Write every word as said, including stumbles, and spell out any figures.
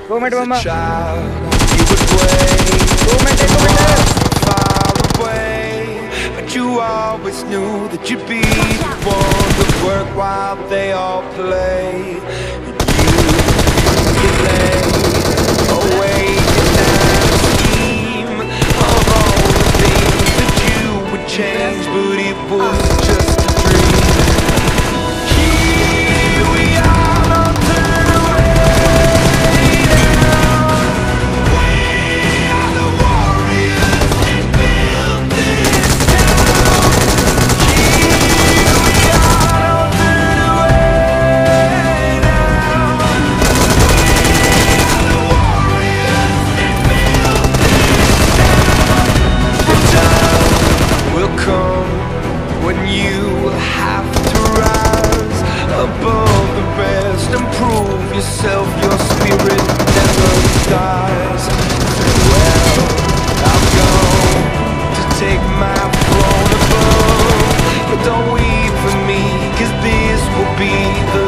Two minutes, mama. Child, you would wait Two minutes, two minutes. far away, but you always knew that you'd be the one to work while they all play. And you delay, awake and now scheme of all the things that you would change, but it was just a dream. Here we are, don't turn away now. We are the warriors that built this town. Here we are, don't turn away now. We are the warriors that built this town. The time will come when you will have to rise above the rest and prove yourself. Your spirit never dies. Well, I've gone to take my throne above, but don't weep for me, 'cause this will be the